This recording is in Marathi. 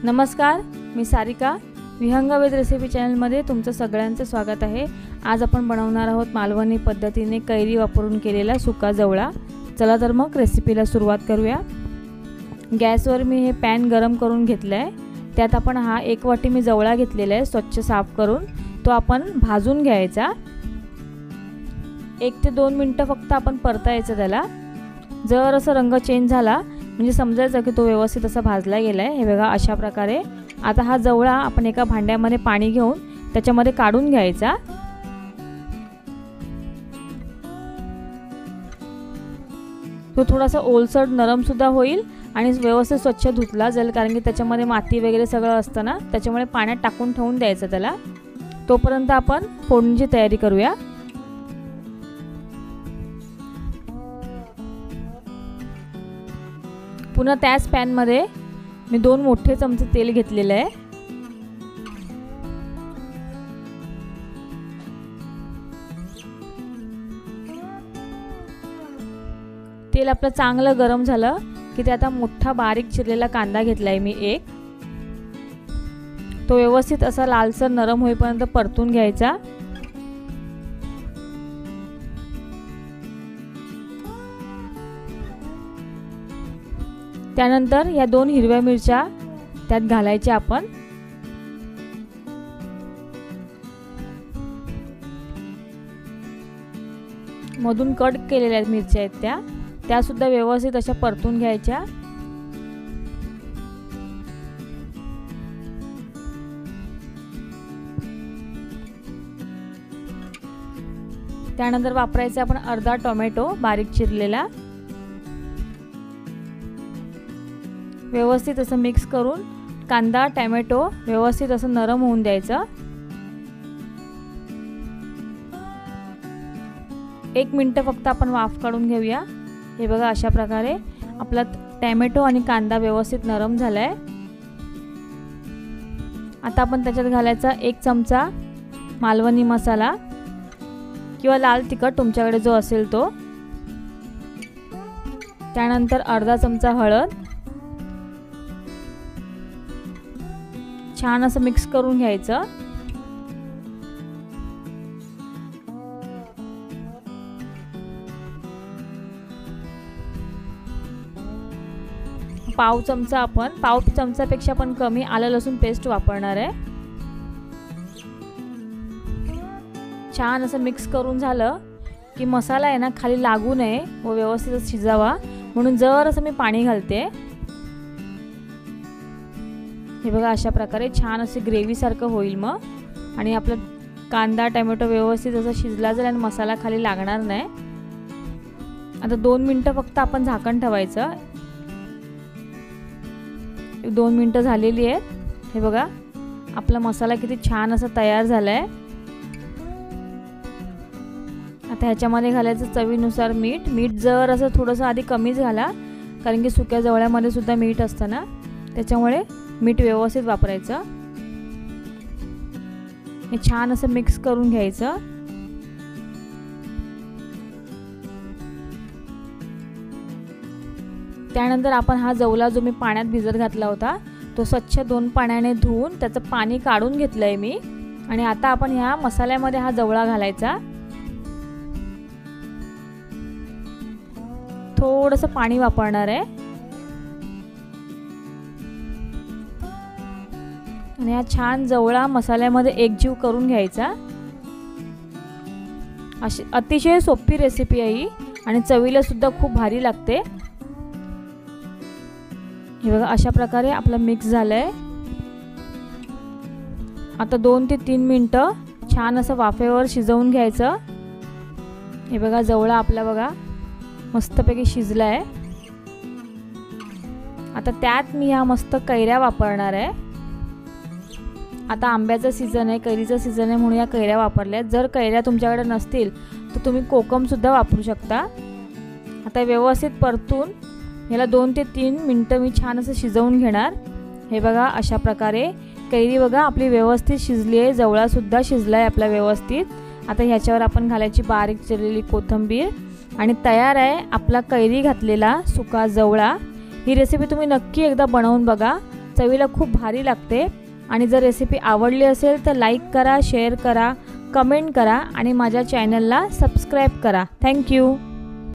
नमस्कार, मी सारिका. विहंग विथ रेसिपी चॅनलमध्ये तुमचं सगळ्यांचं स्वागत आहे. आज आपण बनवणार आहोत मालवणी पद्धतीने कैरी वापरून केलेला सुका जवळा. चला तर मग रेसिपीला सुरुवात करूया. गॅसवर मी हे पॅन गरम करून घेतलं आहे. त्यात आपण हा 1 वाटी मी जवळा घेतलेला आहे स्वच्छ साफ करून. तो आपण भाजून घ्यायचा. 1 ते 2 मिनिटं फक्त आपण परतायचं त्याला. जर असं रंग चेंज झाला म्हणजे समजायचं की तो व्यवस्थित असा भाजला गेला आहे. हे बघा अशा प्रकारे. आता हा जवळा आपण एका भांड्यामध्ये पाणी घेऊन त्याच्यामध्ये काढून घ्यायचा. तो थोडासा ओलसर नरम सुद्धा होईल आणि व्यवस्थित स्वच्छ धुतला जाईल, कारण की त्याच्यामध्ये माती वगैरे सगळं असतं ना, त्याच्यामुळे पाण्यात टाकून ठेवून द्यायचं त्याला. तोपर्यंत आपण फोडणीची तयारी करूया. पुन्हा त्याच पॅनमध्ये मी 2 मोठे चमचे तेल घेतलेले आहे. तेल आपलं चांगलं गरम झालं की ते आता मोठा बारीक चिरलेला कांदा घेतलाय मी 1. तो व्यवस्थित असा लालसर नरम होईपर्यंत परतून घ्यायचा. त्यानंतर या 2 हिरव्या मिरच्या त्यात घालायच्या आपण. मधून कट केलेल्या मिरच्या आहेत त्या सुद्धा व्यवस्थित अशा परतून घ्यायच्या. त्यानंतर वापरायचा आपण अर्धा टोमॅटो बारीक चिरलेला. व्यवस्थित असं मिक्स करून कांदा टोमॅटो व्यवस्थित असं नरम होऊन द्यायचं. 1 मिनिट फक्त आपण वाफ काढून घेऊया. हे बघा अशा प्रकारे आपला टोमॅटो आणि कांदा व्यवस्थित नरम झालाय. आता आपण त्याच्यात घालायचा 1 चमचा मालवणी मसाला किंवा लाल तिखट तुमच्याकडे जो असेल तो. त्यानंतर अर्धा चमचा हळद. छान असं मिक्स करून घ्यायचं. पाव चमचापेक्षा पण कमी आलं लसूण पेस्ट वापरणार आहे. छान असं मिक्स करून झालं की मसाला आहे ना खाली लागू नये व व्यवस्थित शिजावा म्हणून जर असं मी पाणी घालते. हे बघा अशा प्रकारे छान असे ग्रेव्ही सारखं होईल मग. आणि आपला कांदा टोमॅटो व्यवस्थित असं शिजला जाईल आणि मसाला खाली लागणार नाही. आता 2 मिनिटं फक्त आपण झाकण ठेवायचं. 2 मिनिटं झालेली आहेत. हे बघा आपला मसाला किती छान असा तयार झालाय. आता ह्याच्यामध्ये घालायचं चवीनुसार मीठ. मीठ जर असं थोडंसं आधी कमीच घाला, कारण की सुक्या जवळ्यामध्ये सुद्धा मीठ असतं ना, त्याच्यामुळे मीठ व्यवस्थित वापरायचं. हे छान असं मिक्स करून घ्यायचं. त्यानंतर आपण हा जवळा जो मी पाण्यात भिजत घातला होता तो स्वच्छ 2 पाण्याने धुवून त्याचं पाणी काढून घेतलंय मी. आणि आता आपण ह्या मसाल्यामध्ये हा जवळा घालायचा. थोडंसं पाणी वापरणार आहे आणि हा छान जवळा मसाल्यामध्ये एकजीव करून घ्यायचा. अशी अतिशय सोपी रेसिपी आहे ही आणि चवीला सुद्धा खूप भारी लागते. हे बघा अशा प्रकारे आपलं मिक्स झालंय. आता 2 ते 3 मिनिटं छान असं वाफेवर शिजवून घ्यायचं. हे बघा जवळा आपला बघा मस्तपैकी शिजलाय. आता त्यात मी ह्या मस्त कैऱ्या वापरणार आहे. आता आंब्याचा सीझन आहे, कैरीचा सीझन आहे म्हणून या कैऱ्या वापरल्या. जर कैऱ्या तुमच्याकडे नसतील तर तुम्ही कोकम सुद्धा वापरू शकता. आता व्यवस्थित परतून याला 2 ते 3 मिनिटं मी छान असं शिजवून घेणार. हे बघा अशा प्रकारे कैरी बघा आपली व्यवस्थित शिजली आहे. जवळा सुद्धा शिजलाय आपला व्यवस्थित. आता ह्याच्यावर आपण घालायची बारीक चिरलेली कोथिंबीर आणि तयार आहे आपला कैरी घातलेला सुका जवळा. ही रेसिपी तुम्ही नक्की एकदा बनवून बघा. चवीला खूप भारी लागते। आणि जर रेसिपी आवडली असेल तर लाईक करा, शेअर करा, कमेंट करा आणि माझ्या चॅनलला सबस्क्राईब करा। थँक्यू।